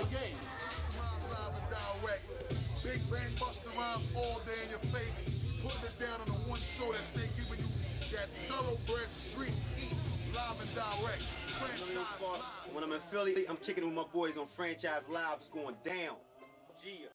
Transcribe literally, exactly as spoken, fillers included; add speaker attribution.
Speaker 1: game.
Speaker 2: Rhymes live and direct. Big bang buster rhymes all day in your face. Putting it down on the one show that stay giving you that thoroughbred street heat. Live and direct. Franchise live.
Speaker 1: When I'm in Philly, I'm kicking it with my boys on Franchise Live. It's going down. Gia.